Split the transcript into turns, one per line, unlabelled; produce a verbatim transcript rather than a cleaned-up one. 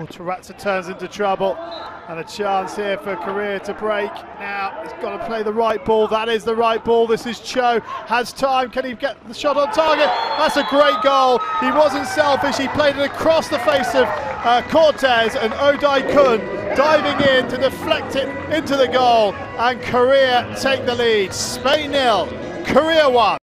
Oh, Taratsa turns into trouble, and a chance here for Korea to break. Now he's got to play the right ball. That is the right ball. This is Cho, has time. Can he get the shot on target? That's a great goal. He wasn't selfish. He played it across the face of uh, Cortez, and Oh Daekun diving in to deflect it into the goal, and Korea take the lead. Spain nil, Korea one.